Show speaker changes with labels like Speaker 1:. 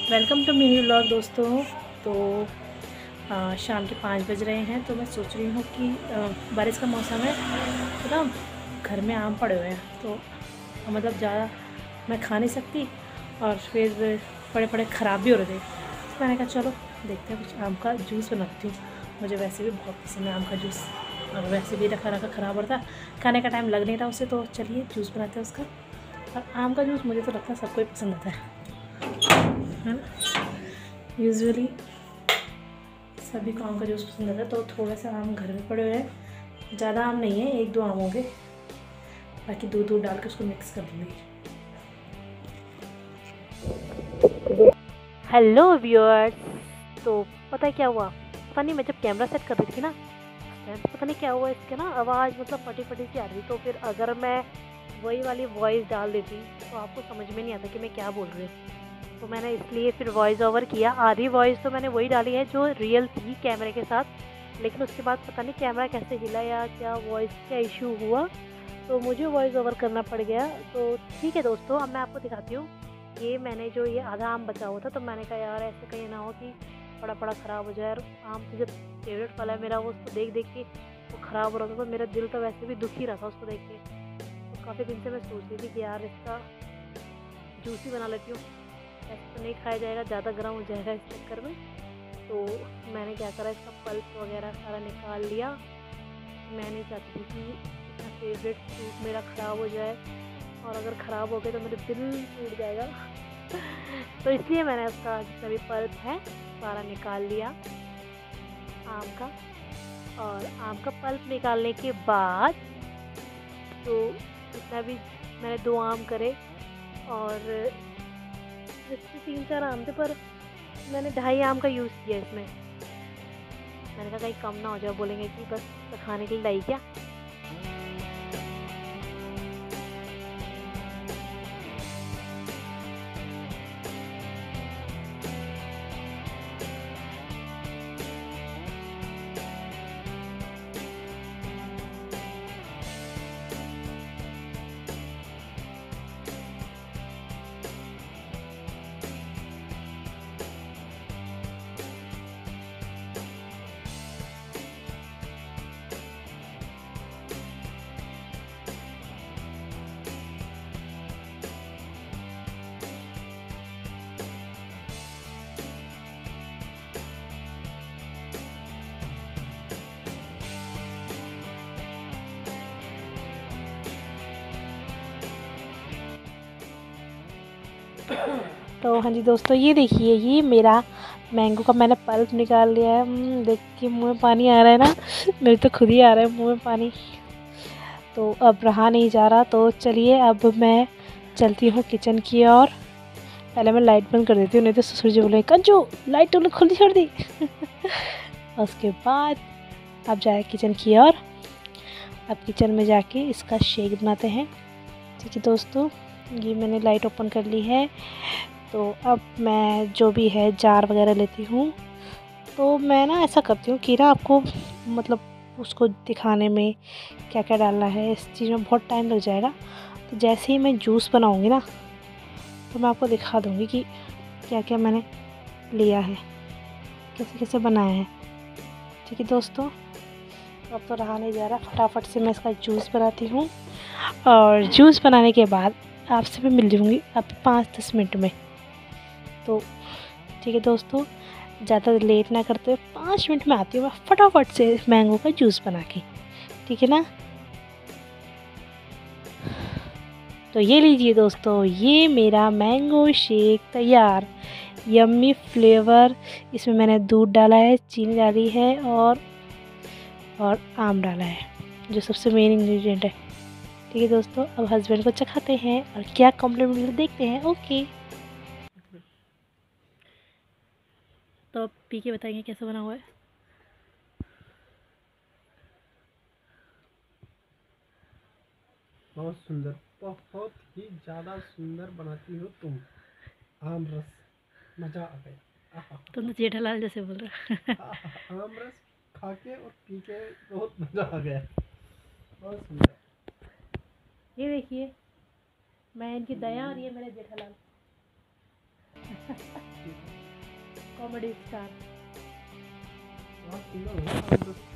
Speaker 1: Welcome to mini vlog दोस्तों। तो शाम के 5 बज रहे हैं। तो मैं सोच रही हूँ कि बारिश का मौसम है तो ना घर में आम पड़े हुए हैं, तो मतलब ज़्यादा मैं खा नहीं सकती और फिर पड़े पड़े ख़राब भी हो रहे थे। तो मैंने कहा चलो देखते हैं, कुछ आम का जूस बनाती हूँ। मुझे वैसे भी बहुत पसंद है आम का जूस, और वैसे भी रखा रखा ख़राब हो रहा था, खाने का टाइम लग नहीं रहा उसे, तो चलिए जूस बनाते हैं उसका। और आम का जूस मुझे तो लगता है सबको ही पसंद आता है ना। यूजुअली सभी को आम का जूस पसंद आता है। तो थोड़ा सा आम घर में पड़े हुए हैं, ज़्यादा आम नहीं है, 1-2 आम होंगे, बाकी दूध डाल के उसको मिक्स कर दूँगी। Hello viewers. तो पता है क्या हुआ, पता नहीं मैं जब कैमरा सेट कर रही थी ना, तो पता नहीं क्या हुआ, इसके ना आवाज़ मतलब फटी फटी सी आ रही। तो फिर अगर मैं वही वाली वॉइस डाल देती तो आपको समझ में नहीं आता कि मैं क्या बोल रही हूँ। तो मैंने इसलिए फिर वॉइस ओवर किया। आधी वॉइस तो मैंने वही डाली है जो रियल थी कैमरे के साथ, लेकिन उसके बाद पता नहीं कैमरा कैसे हिला या क्या वॉइस क्या इशू हुआ, तो मुझे वॉइस ओवर करना पड़ गया। तो ठीक है दोस्तों, अब मैं आपको दिखाती हूँ। ये मैंने जो ये आधा आम बचा हुआ था, तो मैंने कहा यार ऐसे कहीं ना हो कि बड़ा बड़ा ख़राब हो जाए। और आम तो जब फेवरेट फल है मेरा, वो उसको देख देख के वो ख़राब हो रहा था, तो मेरा दिल तो वैसे भी दुखी रहा था उसको देख के। तो काफ़ी दिन से मैं सोच रही थी कि यार इसका जूस ही बना लेती हूँ, ऐसे तो नहीं खाया जाएगा, ज़्यादा गर्म हो जाएगा इस चक्कर में। तो मैंने क्या करा, इसका पल्प वगैरह सारा निकाल लिया। मैं नहीं चाहती थी कि इतना फेवरेट फ्रूट मेरा ख़राब हो जाए, और अगर ख़राब हो गया तो मेरा दिल टूट जाएगा। तो इसलिए मैंने उसका जितना भी पल्प है सारा निकाल लिया आम का। और आम का पल्प निकालने के बाद तो जितना भी मैंने 2 आम करे, और इससे 3-4 आम थे, पर मैंने 2.5 आम का यूज़ किया इसमें। मैंने कहा कहीं कम ना हो जाए, बोलेंगे कि बस खाने के लिए लाई क्या। तो हाँ जी दोस्तों, ये देखिए, ये मेरा मैंगो का मैंने पल्प निकाल लिया है। देख के मुँह में पानी आ रहा है ना। मेरे तो खुद ही आ रहा है मुँह में पानी। तो अब रहा नहीं जा रहा, तो चलिए अब मैं चलती हूँ किचन की ओर। पहले मैं लाइट बंद कर देती हूँ, नहीं तो ससुर जी बोले कंजू लाइट तुमने खुली छोड़ दी। उसके बाद अब जाए किचन की ओर। अब किचन में जाके इसका शेक बनाते हैं। ठीक है दोस्तों, ये मैंने लाइट ओपन कर ली है। तो अब मैं जो भी है जार वगैरह लेती हूँ। तो मैं ना ऐसा करती हूँ कि ना आपको मतलब उसको दिखाने में क्या क्या डालना है, इस चीज़ में बहुत टाइम लग जाएगा। तो जैसे ही मैं जूस बनाऊँगी ना, तो मैं आपको दिखा दूँगी कि क्या क्या मैंने लिया है, कैसे कैसे बनाया है। ठीक है दोस्तों, अब तो रहा नहीं जा रहा, फटाफट से मैं इसका जूस बनाती हूँ। और जूस बनाने के बाद आपसे मैं मिल जाऊँगी अब 5-10 मिनट में। तो ठीक है दोस्तों, ज़्यादा लेट ना करते हुए 5 मिनट में आती हूँ मैं फटाफट से मैंगो का जूस बना के। ठीक है ना। तो ये लीजिए दोस्तों, ये मेरा मैंगो शेक तैयार, यम्मी फ्लेवर। इसमें मैंने दूध डाला है, चीनी डाली है, और आम डाला है, जो सबसे मेन इंग्रेडिएंट है। ठीक है दोस्तों, अब हस्बैंड को चखाते हैं और क्या कॉम्प्लीमेंट देखते हैं। ओके, तो अब पी के बताएंगे कैसा बना हुआ है।
Speaker 2: बहुत सुंदर, बहुत ही ज़्यादा सुंदर बनाती हो तुम। आम रस, मज़ा आ गया।
Speaker 1: तुम तो जेठालाल जैसे बोल रहा।
Speaker 2: आम रस खा के और पी के बहुत मज़ा आ गया। बहुत सुंदर।
Speaker 1: ये देखिए, मैं इनकी दया आ रही है मेरे जेठालाल। Comedy star.
Speaker 2: बहुत सुंदर हो आम रस